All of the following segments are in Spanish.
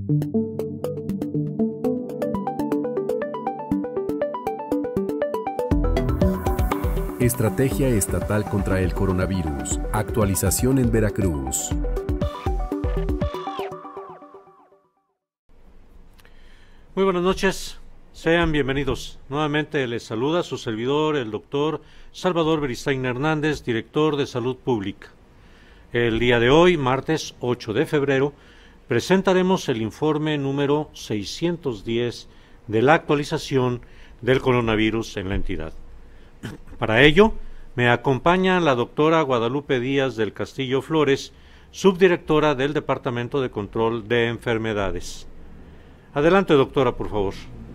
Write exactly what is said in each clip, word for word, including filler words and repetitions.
Estrategia Estatal contra el Coronavirus. Actualización en Veracruz. Muy buenas noches, sean bienvenidos. Nuevamente les saluda su servidor, el doctor Salvador Beristain Hernández, director de Salud Pública. El día de hoy, martes ocho de febrero, presentaremos el informe número seiscientos diez de la actualización del coronavirus en la entidad. Para ello, me acompaña la doctora Guadalupe Díaz del Castillo Flores, subdirectora del Departamento de Control de Enfermedades. Adelante, doctora, por favor.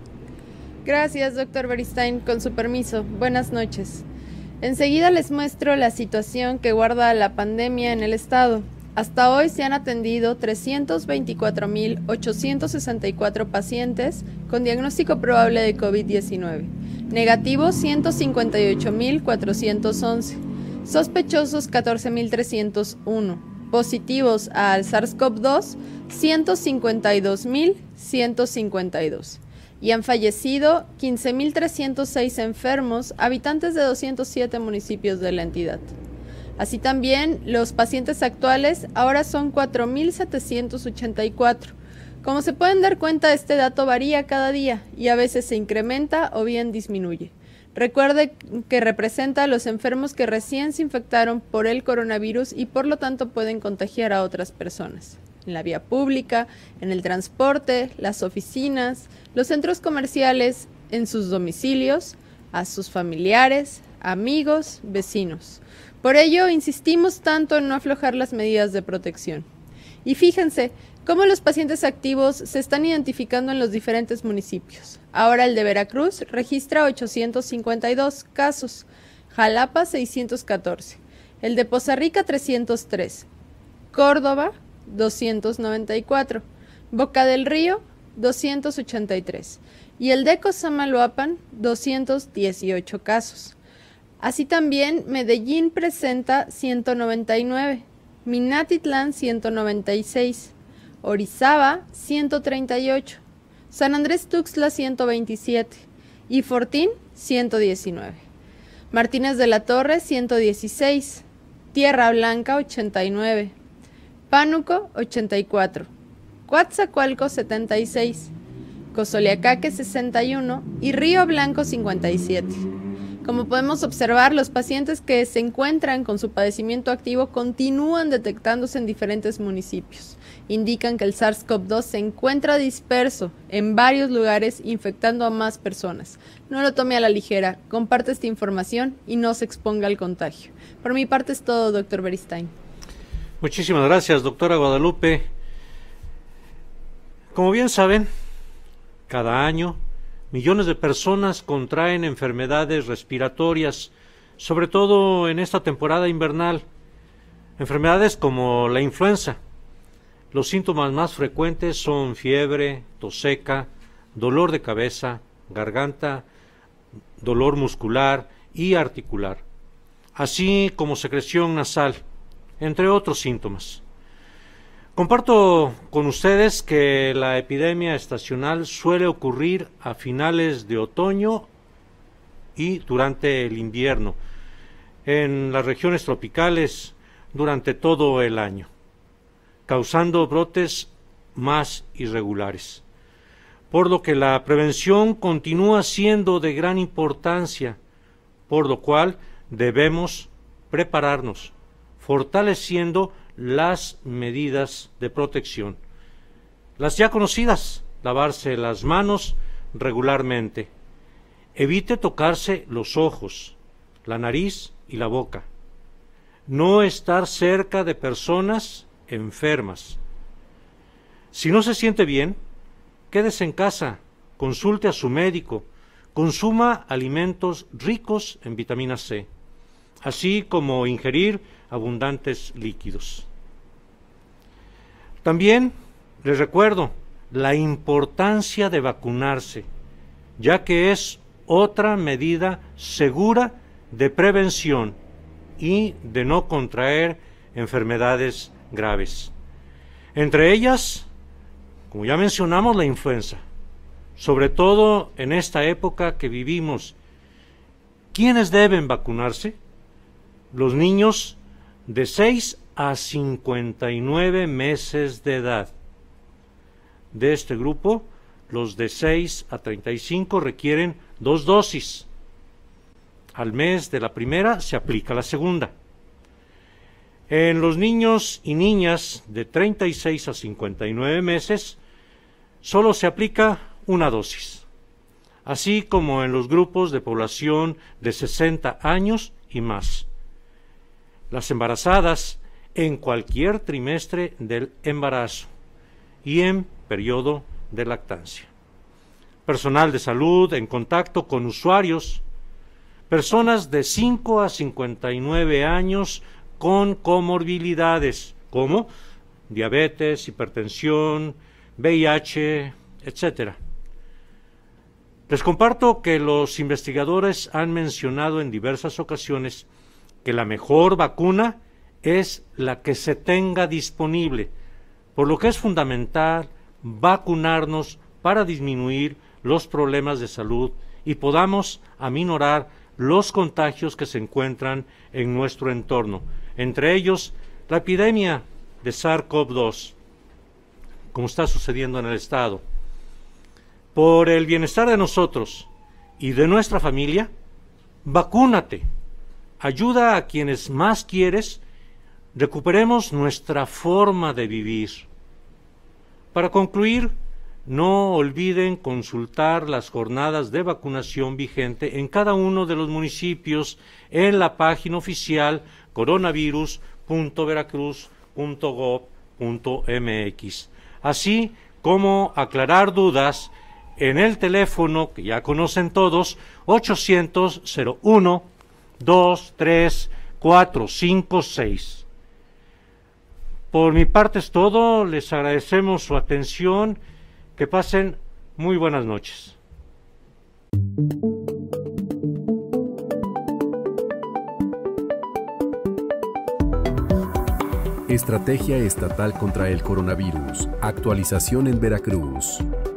Gracias, doctor Beristain. Con su permiso, buenas noches. Enseguida les muestro la situación que guarda la pandemia en el estado. Hasta hoy se han atendido trescientos veinticuatro mil ochocientos sesenta y cuatro pacientes con diagnóstico probable de COVID diecinueve. Negativos ciento cincuenta y ocho mil cuatrocientos once. Sospechosos catorce mil trescientos uno. Positivos al SARS CoV dos ciento cincuenta y dos mil ciento cincuenta y dos. Y han fallecido quince mil trescientos seis enfermos, habitantes de doscientos siete municipios de la entidad. Así también, los pacientes actuales ahora son cuatro mil setecientos ochenta y cuatro. Como se pueden dar cuenta, este dato varía cada día y a veces se incrementa o bien disminuye. Recuerde que representa a los enfermos que recién se infectaron por el coronavirus y por lo tanto pueden contagiar a otras personas. En la vía pública, en el transporte, las oficinas, los centros comerciales, en sus domicilios, a sus familiares, amigos, vecinos. Por ello, insistimos tanto en no aflojar las medidas de protección. Y fíjense cómo los pacientes activos se están identificando en los diferentes municipios. Ahora el de Veracruz registra ochocientos cincuenta y dos casos, Jalapa seiscientos catorce, el de Poza Rica trescientos tres, Córdoba doscientos noventa y cuatro, Boca del Río doscientos ochenta y tres y el de Cosamaloapan doscientos dieciocho casos. Así también Medellín presenta ciento noventa y nueve, Minatitlán ciento noventa y seis, Orizaba ciento treinta y ocho, San Andrés Tuxtla ciento veintisiete y Fortín ciento diecinueve. Martínez de la Torre ciento dieciséis, Tierra Blanca ochenta y nueve, Pánuco ochenta y cuatro, Coatzacoalcos setenta y seis, Cozoleacaque sesenta y uno y Río Blanco cincuenta y siete. Como podemos observar, los pacientes que se encuentran con su padecimiento activo continúan detectándose en diferentes municipios. Indican que el SARS CoV dos se encuentra disperso en varios lugares, infectando a más personas. No lo tome a la ligera, comparte esta información y no se exponga al contagio. Por mi parte es todo, doctor Beristain. Muchísimas gracias, doctora Guadalupe. Como bien saben, cada año millones de personas contraen enfermedades respiratorias, sobre todo en esta temporada invernal. Enfermedades como la influenza. Los síntomas más frecuentes son fiebre, tos seca, dolor de cabeza, garganta, dolor muscular y articular, así como secreción nasal, entre otros síntomas. Comparto con ustedes que la epidemia estacional suele ocurrir a finales de otoño y durante el invierno, en las regiones tropicales durante todo el año, causando brotes más irregulares, por lo que la prevención continúa siendo de gran importancia, por lo cual debemos prepararnos, fortaleciendo las medidas de protección. Las ya conocidas, lavarse las manos regularmente, evite tocarse los ojos, la nariz y la boca, no estar cerca de personas enfermas. Si no se siente bien, quédese en casa, consulte a su médico, consuma alimentos ricos en vitamina C, así como ingerir abundantes líquidos. También les recuerdo la importancia de vacunarse, ya que es otra medida segura de prevención y de no contraer enfermedades graves. Entre ellas, como ya mencionamos, la influenza, sobre todo en esta época que vivimos. ¿Quiénes deben vacunarse? Los niños de seis a cincuenta y nueve meses de edad. De este grupo, los de seis a treinta y cinco requieren dos dosis. Al mes de la primera se aplica la segunda. En los niños y niñas de treinta y seis a cincuenta y nueve meses, solo se aplica una dosis, así como en los grupos de población de sesenta años y más. Las embarazadas en cualquier trimestre del embarazo y en periodo de lactancia. Personal de salud en contacto con usuarios, personas de cinco a cincuenta y nueve años con comorbilidades como diabetes, hipertensión, V I H, etcétera. Les comparto que los investigadores han mencionado en diversas ocasiones que la mejor vacuna es la que se tenga disponible, por lo que es fundamental vacunarnos para disminuir los problemas de salud y podamos aminorar los contagios que se encuentran en nuestro entorno, entre ellos la epidemia de SARS-CoV dos, como está sucediendo en el estado. Por el bienestar de nosotros y de nuestra familia, vacúnate, ayuda a quienes más quieres, recuperemos nuestra forma de vivir. Para concluir, no olviden consultar las jornadas de vacunación vigente en cada uno de los municipios en la página oficial coronavirus punto veracruz punto gob punto mx, así como aclarar dudas en el teléfono que ya conocen todos, ochocientos cero uno dos tres cuatro cinco seis. Por mi parte es todo, les agradecemos su atención, que pasen muy buenas noches. Estrategia Estatal contra el Coronavirus. Actualización en Veracruz.